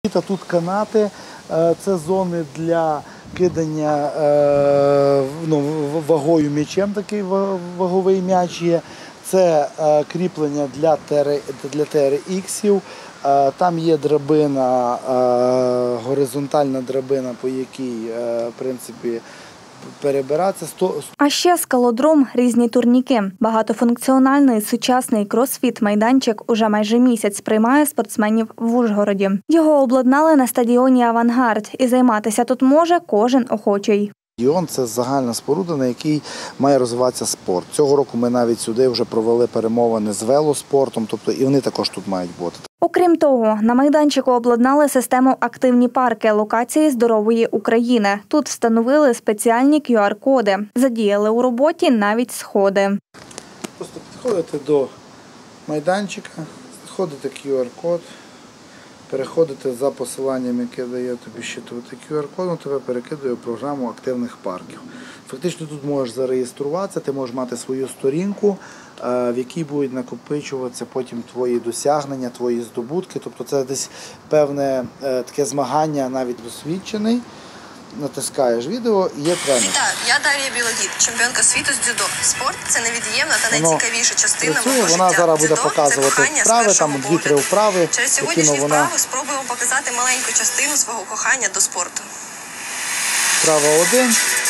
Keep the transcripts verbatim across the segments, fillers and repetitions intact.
Тут канати, це зони для кидання ну, вагою м'ячем, такий ваговий м'яч є. Це кріплення для Т Р Х-ів. Там є драбина, горизонтальна драбина, по якій, в принципі, перебиратися. А ще скалодром, різні турніки. Багатофункціональний сучасний кросфіт-майданчик уже майже місяць приймає спортсменів в Ужгороді. Його обладнали на стадіоні «Авангард» і займатися тут може кожен охочий. Стадіон – це загальна споруда, на якій має розвиватися спорт. Цього року ми навіть сюди вже провели перемовини з велоспортом, тобто і вони також тут мають бути. Окрім того, на майданчику обладнали систему «Активні парки» локації «Здорової України». Тут встановили спеціальні Q R-коди. Задіяли у роботі навіть сходи. Просто підходите до майданчика, входите Q R-код, переходите за посиланням, яке дає тобі щитувати Q R-кодом, тебе перекидує в програму активних парків. Фактично тут можеш зареєструватися, ти можеш мати свою сторінку, в якій будуть накопичуватися потім твої досягнення, твої здобутки. Тобто це десь певне таке змагання, навіть досвідчений. Натискаєш відео і є тренер. Вітаю, я Дар'я Білодід, чемпіонка світу з дзюдо. Спорт – це невід'ємна та найцікавіша частина працює, мого вона життя. зараз буде Дзюдо – показувати це кохання з вправи, першого там дві-три погляду. вправи. Через сьогоднішні вправи спробуємо показати маленьку частину свого кохання до спорту. Вправа один.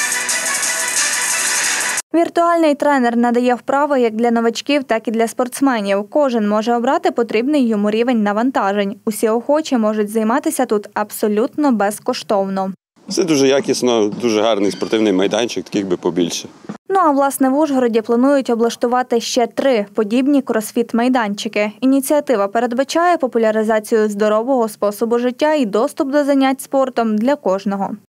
Віртуальний тренер надає вправи як для новачків, так і для спортсменів. Кожен може обрати потрібний йому рівень навантажень. Усі охочі можуть займатися тут абсолютно безкоштовно. Все дуже якісно, дуже гарний спортивний майданчик, таких би побільше. Ну а власне в Ужгороді планують облаштувати ще три подібні кросфіт-майданчики. Ініціатива передбачає популяризацію здорового способу життя і доступ до занять спортом для кожного.